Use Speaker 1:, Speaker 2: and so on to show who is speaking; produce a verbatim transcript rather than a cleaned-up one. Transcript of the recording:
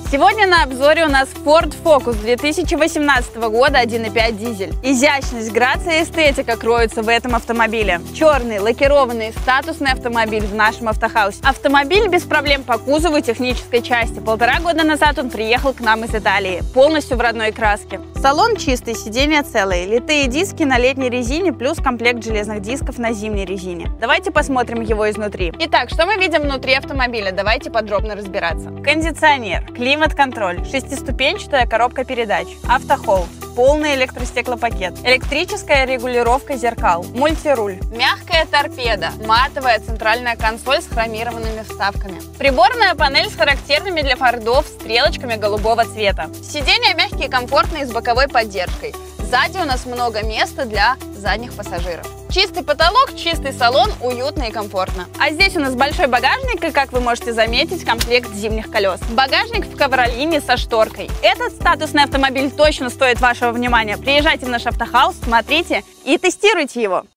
Speaker 1: Сегодня на обзоре у нас Ford Focus две тысячи восемнадцатого года один и пять дизель. Изящность, грация и эстетика кроются в этом автомобиле. Черный, лакированный, статусный автомобиль в нашем автохаусе. Автомобиль без проблем по кузову и технической части. Полтора года назад он приехал к нам из Италии, полностью в родной краске. Салон чистый, сиденья целые, литые диски на летней резине плюс комплект железных дисков на зимней резине. Давайте посмотрим его изнутри. Итак, что мы видим внутри автомобиля? Давайте подробно разбираться. Кондиционер, климат-контроль, шестиступенчатая коробка передач, автохолд, полный электростеклопакет, электрическая регулировка зеркал, мультируль, мягкая торпеда, матовая центральная консоль с хромированными вставками, приборная панель с характерными для фордов стрелочками голубого цвета. Сиденья мягкие, комфортные, с боковой поддержкой. Сзади у нас много места для задних пассажиров. Чистый потолок, чистый салон, уютно и комфортно. А здесь у нас большой багажник и, как вы можете заметить, комплект зимних колес. Багажник в ковролине со шторкой. Этот статусный автомобиль точно стоит вашего внимания. Приезжайте в наш автохаус, смотрите и тестируйте его.